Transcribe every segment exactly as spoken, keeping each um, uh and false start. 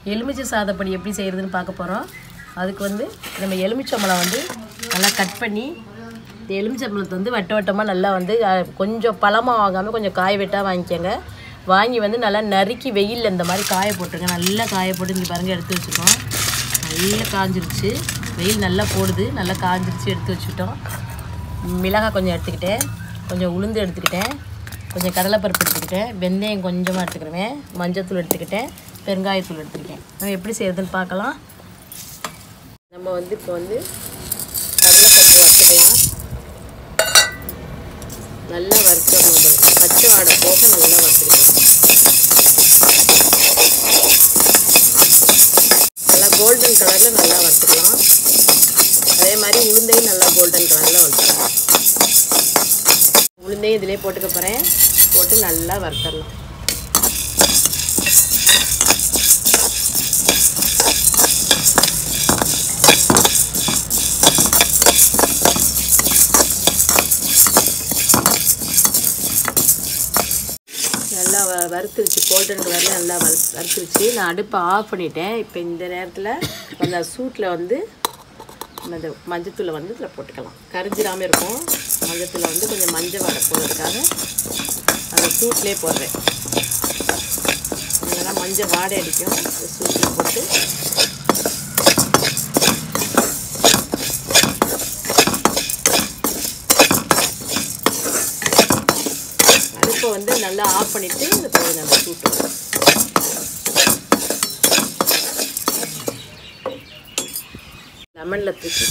எலுமிச்சை சாதப்பொடி எப்படி செய்கிறதுன்னு பார்க்க போகிறோம். அதுக்கு வந்து நம்ம எலுமிச்சம்பழம் வந்து நல்லா கட் பண்ணி இந்த எலுமிச்சம்பழத்தை வந்து வட்ட வட்டமாக நல்லா வந்து கொஞ்சம் பழமாக வாங்காமல் கொஞ்சம் காய வெட்டாக வாங்கிக்கோங்க. வாங்கி வந்து நல்லா நறுக்கி வெயிலில் இந்த மாதிரி காய போட்டுருங்க. நல்லா காய போட்டு இங்கே பாருங்கள் எடுத்து வச்சுருக்கோம். நல்லா காஞ்சிருச்சு, வெயில் நல்லா போடுது, நல்லா காஞ்சிருச்சு எடுத்து வச்சுட்டோம். மிளகாய் கொஞ்சம் எடுத்துக்கிட்டேன், கொஞ்சம் உளுந்து எடுத்துக்கிட்டேன், கொஞ்சம் கடலைப்பருப்பு எடுத்துக்கிட்டேன், வெந்தயம் கொஞ்சமாக எடுத்துக்கிடுவேன், மஞ்சத்தூள் எடுத்துக்கிட்டேன், பெருங்காயத்தூள் எடுத்துக்கிட்டேன். நம்ம எப்படி செய்யறதுன்னு பார்க்கலாம். நம்ம வந்து இப்போ வந்து கடலைப்பருப்பு வறுத்துக்கலாம். நல்லா வறுத்துக்கணும், பச்சை வாடை போக நல்லா வறுத்துக்கலாம். நல்லா கோல்டன் கலரில் நல்லா வறுத்துக்கலாம். அதே மாதிரி உளுந்தையும் நல்லா கோல்டன் கலரில் வறுத்துக்கலாம். உளுந்தையும் இதிலே போட்டுக்க போகிறேன். போட்டு நல்லா வறுத்தரலாம். நல்லா வ வறுத்துருச்சு கோல்டன் கலரில் நல்லா வறு வறுத்துருச்சு நான் அடுப்பை ஆஃப் பண்ணிட்டேன். இப்போ இந்த நேரத்தில் அந்த சூட்டில் வந்து அந்த மஞ்சத்தூளை வந்து இதில் போட்டுக்கலாம். கரிஞ்சிடாமல் இருக்கும். மஞ்சத்தூளை வந்து கொஞ்சம் மஞ்சள் வடை போடுறதுக்காக அந்த சூட்லேயே போடுறேன். இல்லைன்னா மஞ்சள் வாடை அடிக்கும். அந்த சூட்டில் போட்டு அடுப்பை வந்து நல்லா ஆஃப் பண்ணிவிட்டு இந்த போடுங்க அந்த சூட்டு. லெமனில் தூக்கி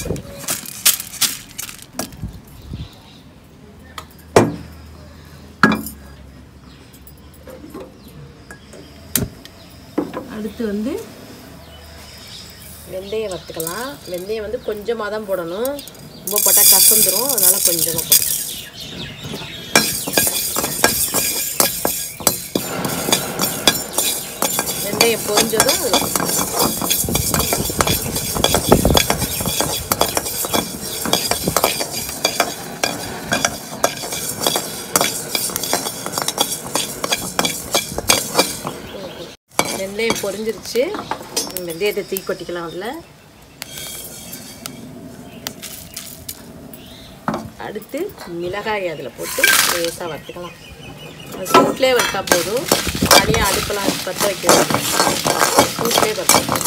அடுத்து வந்து வெந்தயம் வறுத்துக்கலாம். வெந்தயம் வந்து கொஞ்சமாக தான் போடணும், ரொம்ப போட்டால் கசந்துடும், அதனால் கொஞ்சமாக போடணும். வெந்தயம் பொரிஞ்சதும் வெந்தயம் பொரிஞ்சிருச்சு. வெந்தயத்தை தீ கொட்டிக்கலாம். அதில் அடுத்து மிளகாய் அதில் போட்டு லேசாக வறுத்துக்கலாம். சூட்லேயே வறுத்தா போதும், தனியாக அடுப்பெல்லாம் பற்ற வைக்கணும். சூட்லேயே வறுத்தா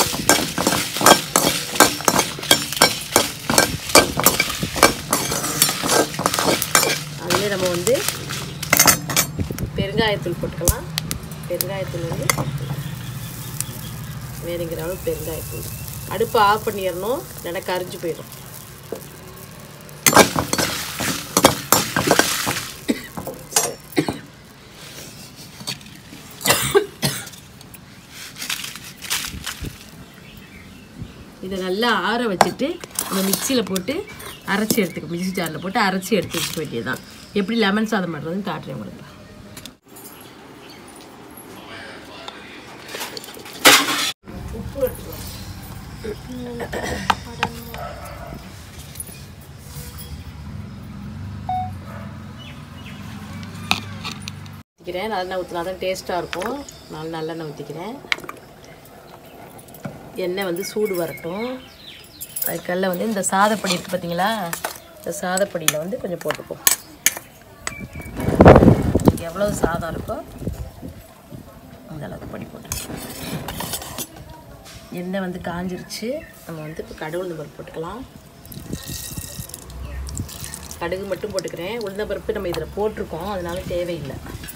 அதுலேயே நம்ம வந்து பெருங்காயத்தூள் போட்டுக்கலாம். பெருங்காயத்தூள் வந்து வேணுங்கிற அளவு பெருங்காயத்தூள். அடுப்பை ஆஃப் பண்ணிடணும், இல்லைன்னா கரிஞ்சு போயிடும். இதை நல்லா ஆற வச்சுட்டு நம்ம மிக்சியில் போட்டு அரைச்சி எடுத்துக்க மிக்சி ஜாரில் போட்டு அரைச்சி எடுத்து வச்சுக்க வேண்டியது தான். எப்படி லெமன் சாதம் பண்ணுறதுன்னு காட்டுறேன் உங்களுக்கு. உப்பு எடுத்துக்கலாம். ஊற்றிக்கிறேன். நல்லெண்ணெய் ஊற்றினா தான் டேஸ்ட்டாக இருக்கும். நான் நல்லெண்ணெய் ஊற்றிக்கிறேன். எண்ணெய் வந்து சூடு வரட்டும். அதுக்கல்ல வந்து இந்த சாதப்பொடி இருக்குது பார்த்தீங்களா, இந்த சாதப்பொடியில் வந்து கொஞ்சம் போட்டுப்போம். எவ்வளோ சாதம் இருக்கோ அந்த அளவுக்கு பொடி போட்டு. எண்ணெய் வந்து காஞ்சிருச்சு. நம்ம வந்து இப்போ கடுகு உளுந்தம்பருப்பு போட்டுக்கலாம். கடுகு மட்டும் போட்டுக்கிறேன். உளுந்தம்பருப்பு நம்ம இதில் போட்டிருக்கோம், அதனால தேவையில்லை.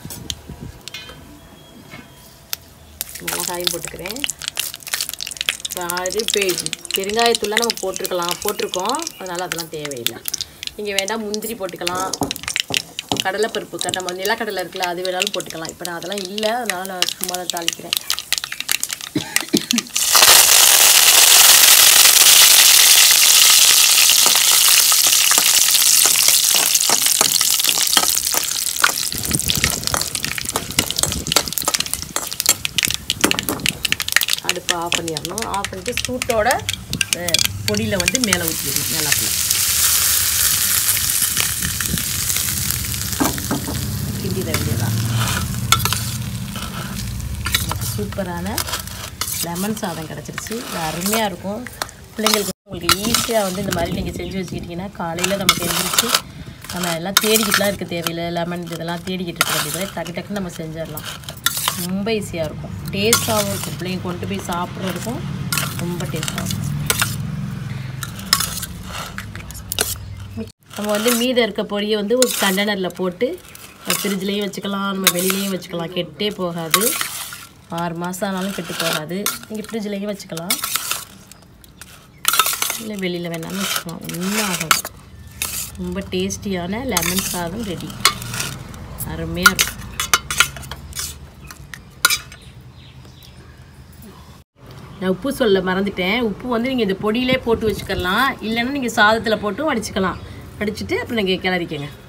மிளகாயும் போட்டுக்கிறேன். அது பெருங்காயத்தூள்லாம் நம்ம போட்டிருக்கலாம் போட்டிருக்கோம் அதனால் அதெல்லாம் தேவையில்லை. நீங்கள் வேண்டாம் முந்திரி போட்டுக்கலாம், கடலைப்பருப்பு நம்ம நிலக்கடலை இருக்குல்ல அது வேணாலும் போட்டுக்கலாம். இப்போ நான் அதெல்லாம் இல்லை, அதனால் நான் சும்மா தான் தாளிக்கிறேன். அடுப்பை ஆஃப் பண்ணிடணும். ஆஃப் பண்ணிட்டு சூட்டோட பொடியில் வந்து மேலே ஊற்றிடணும். மேலே கிண்டிட வேண்டியதான். நமக்கு சூப்பரான லெமன் சாதம் கிடச்சிருச்சு. இது அருமையாக இருக்கும். பிள்ளைங்களுக்கு உங்களுக்கு ஈஸியாக வந்து இந்த மாதிரி நீங்கள் செஞ்சு வச்சுக்கிட்டிங்கன்னா காலையில் நமக்கு எழுந்திரிச்சு நம்ம எல்லாம் தேடிக்கிட்டுலாம் இருக்க தேவையில்லை. லெமன் இதெல்லாம் தேடிக்கிட்டு இருக்க வேண்டியதில்லை. டக்கு டக்குன்னு நம்ம செஞ்சிடலாம். ரொம்ப ஈஸியாக இருக்கும். டேஸ்ட்டாகவும் இருக்கும். பிள்ளைங்க கொண்டு போய் சாப்பிட்றதுக்கும் ரொம்ப டேஸ்ட்டாக இருக்கும். நம்ம வந்து மீதம் இருக்க பொடியை வந்து ஒரு கண்டெய்னரில் போட்டு ஃப்ரிட்ஜ்லேயும் வச்சுக்கலாம், நம்ம வெளியிலையும் வச்சுக்கலாம். கெட்டே போகாது. ஆறு மாதம் ஆனாலும் கெட்டு போகாது. நீங்கள் ஃப்ரிட்ஜ்லேயும் வச்சுக்கலாம், இல்லை வெளியில் வேணாலும் வச்சுக்கலாம். ஒன்றும் ஆகாது. ரொம்ப டேஸ்டியான லெமன் சாதம் ரெடி. அருமையாக இருக்கும். நான் உப்பு சொல்ல மறந்துட்டேன். உப்பு வந்து நீங்கள் இந்த பொடியிலே போட்டு வச்சுக்கலாம், இல்லைன்னா நீங்கள் சாதத்தில் போட்டும் வடிச்சுக்கலாம். வடிச்சுட்டு அப்புறம் நீங்கள் கிளறிக்கங்க.